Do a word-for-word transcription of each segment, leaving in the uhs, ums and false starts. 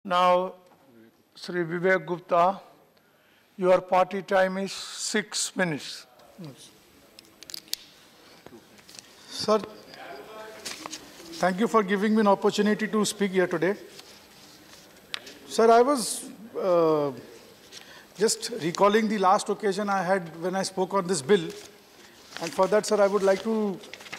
Now, Sh.Vivek Gupta, your party time is six minutes. Sir, thank you for giving me an opportunity to speak here today. Sir, I was uh, just recalling the last occasion I had when I spoke on this bill. And for that, sir, I would like to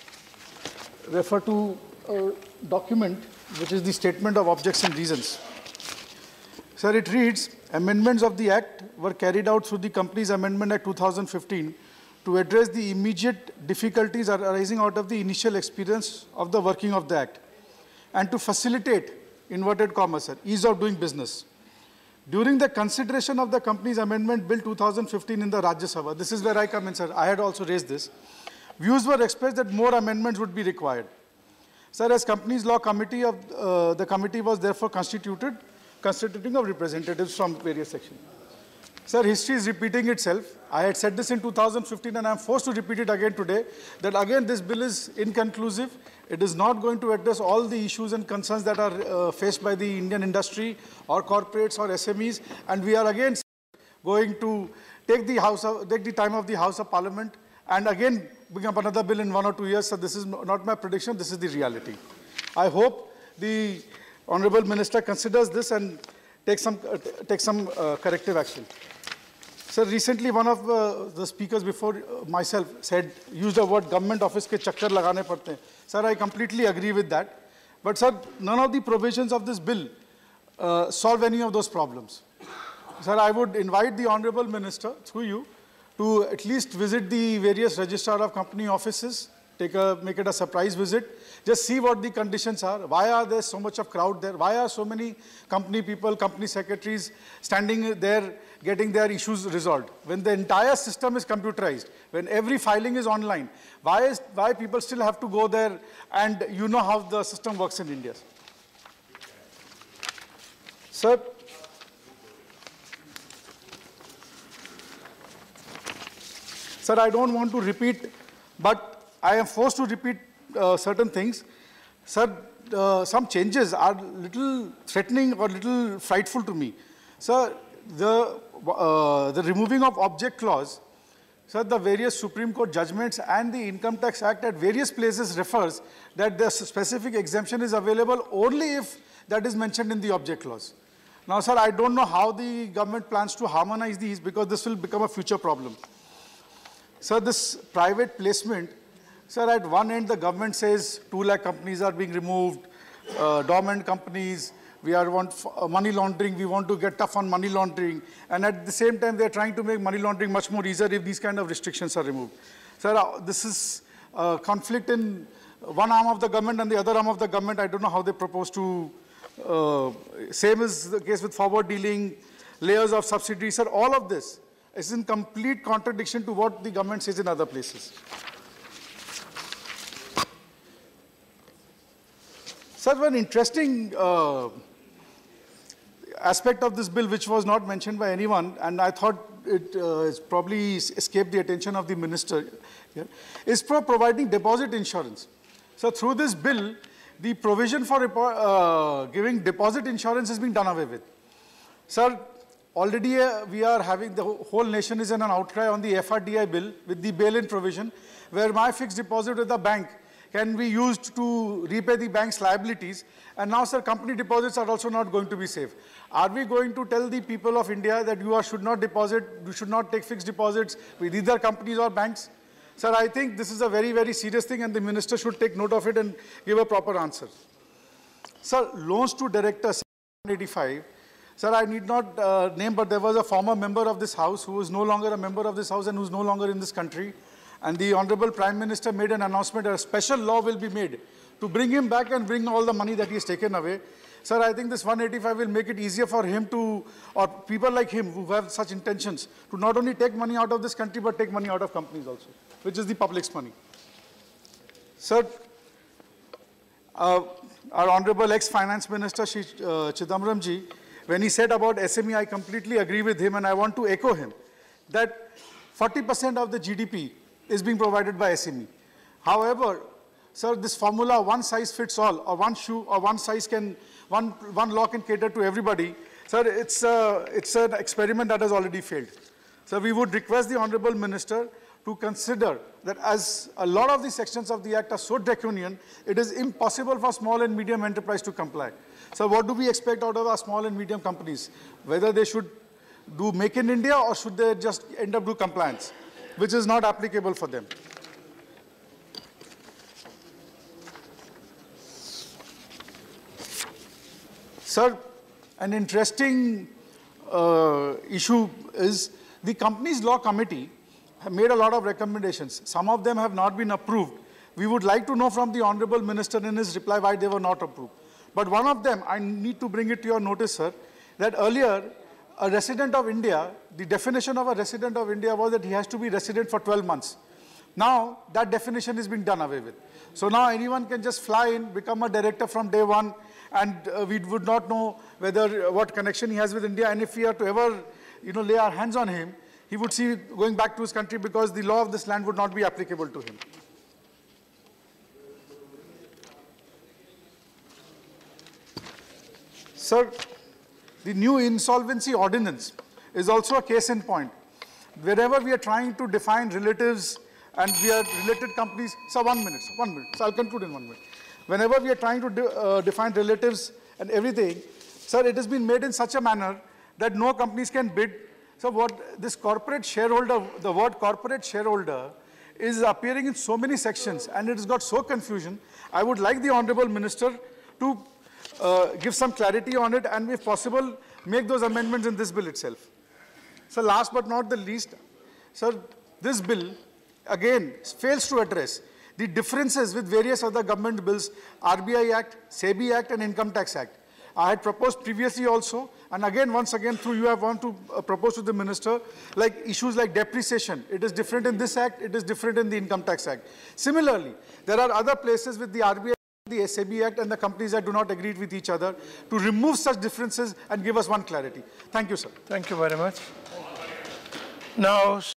refer to a document, which is the Statement of Objects and Reasons. Sir, it reads, amendments of the Act were carried out through the Companies Amendment Act two thousand fifteen to address the immediate difficulties arising out of the initial experience of the working of the Act and to facilitate, inverted commas, sir, ease of doing business. During the consideration of the Companies Amendment Bill two thousand fifteen in the Rajya Sabha, this is where I come in, sir, I had also raised this, views were expressed that more amendments would be required. Sir, as Companies Law Committee, of, uh, the committee was therefore constituted, constituting of representatives from various sections. Sir, history is repeating itself. I had said this in two thousand fifteen and I am forced to repeat it again today, that again this bill is inconclusive. It is not going to address all the issues and concerns that are uh, faced by the Indian industry or corporates or S M Es, and we are again going to take the, House of, take the time of the House of Parliament and again bring up another bill in one or two years. So this is not my prediction, this is the reality. I hope the Honorable Minister considers this and takes some, uh, take some uh, corrective action. Sir, recently one of uh, the speakers before uh, myself said, used the word government office ke chakkar lagane padte hain. Sir, I completely agree with that. But sir, none of the provisions of this bill uh, solve any of those problems. Sir, I would invite the Honorable Minister, through you, to at least visit the various registrar of company offices, take a, make it a surprise visit, just see what the conditions are. Why are there so much of crowd there? Why are so many company people, company secretaries standing there getting their issues resolved? When the entire system is computerized, when every filing is online, why, is, why people still have to go there, and you know how the system works in India? Sir, Sir, I don't want to repeat, but I am forced to repeat uh, certain things. Sir, uh, some changes are little threatening or little frightful to me. Sir, the, uh, the removing of object clause, sir, the various Supreme Court judgments and the Income Tax Act at various places refers that the specific exemption is available only if that is mentioned in the object clause. Now, sir, I don't know how the government plans to harmonize these, because this will become a future problem. Sir, this private placement, sir, at one end the government says two lakh companies are being removed, uh, dormant companies, we are want uh, money laundering, we want to get tough on money laundering, and at the same time they are trying to make money laundering much more easier if these kind of restrictions are removed. Sir, uh, this is uh, conflict in one arm of the government and the other arm of the government. I don't know how they propose to, uh, same is the case with forward dealing, layers of subsidies, sir, all of this is in complete contradiction to what the government says in other places. Sir, one interesting uh, aspect of this bill, which was not mentioned by anyone, and I thought it uh, probably escaped the attention of the minister here, is for providing deposit insurance. So through this bill, the provision for uh, giving deposit insurance is being done away with. Sir, already uh, we are having, the whole nation is in an outcry on the F R D I bill with the bail-in provision, where my fixed deposit with the bank can be used to repay the bank's liabilities. And now, sir, company deposits are also not going to be safe. Are we going to tell the people of India that you are, should not deposit, you should not take fixed deposits with either companies or banks? Sir, I think this is a very, very serious thing, and the minister should take note of it and give a proper answer. Sir, loans to directors, seven eighty-five. Sir, I need not uh, name, but there was a former member of this House who is no longer a member of this House and who is no longer in this country. And the Honorable Prime Minister made an announcement that a special law will be made to bring him back and bring all the money that he has taken away. Sir, I think this one eighty-five will make it easier for him to, or people like him who have such intentions, to not only take money out of this country, but take money out of companies also, which is the public's money. Sir, uh, our Honorable ex-Finance Minister, Shri uh, Chidambaram ji, when he said about S M E, I completely agree with him, and I want to echo him, that forty percent of the G D P is being provided by S M E. However, sir, this formula, one size fits all, or one shoe or one size can one, one law can cater to everybody. Sir, it's, uh, it's an experiment that has already failed. So we would request the Honorable Minister to consider that as a lot of the sections of the Act are so draconian, it is impossible for small and medium enterprise to comply. So what do we expect out of our small and medium companies? Whether they should do Make in India or should they just end up do compliance, which is not applicable for them. Sir, an interesting uh, issue is the Companies Law Committee have made a lot of recommendations. Some of them have not been approved. We would like to know from the Honorable Minister in his reply why they were not approved. But one of them, I need to bring it to your notice, sir, that earlier, a resident of India, the definition of a resident of India was that he has to be resident for twelve months. Now, that definition is being done away with. So now anyone can just fly in, become a director from day one, and uh, we would not know whether, uh, what connection he has with India, and if we are to ever, you know, lay our hands on him, he would see going back to his country because the law of this land would not be applicable to him. Sir, the new insolvency ordinance is also a case in point. Wherever we are trying to define relatives and we are related companies, sir, one minute, sir, one minute, so I'll conclude in one minute. Whenever we are trying to de uh, define relatives and everything, sir, it has been made in such a manner that no companies can bid. So what this corporate shareholder, the word corporate shareholder is appearing in so many sections and it has got so confusion. I would like the Honorable Minister to uh, give some clarity on it and if possible, make those amendments in this bill itself. So last but not the least, sir, this bill again fails to address the differences with various other government bills, R B I Act, SEBI Act and Income Tax Act. I had proposed previously also, and again, once again, through you, I want to uh, propose to the Minister, like issues like depreciation. It is different in this Act, it is different in the Income Tax Act. Similarly, there are other places with the R B I, the SEBI Act and the companies that do not agree with each other to remove such differences and give us one clarity. Thank you, sir. Thank you very much. Now,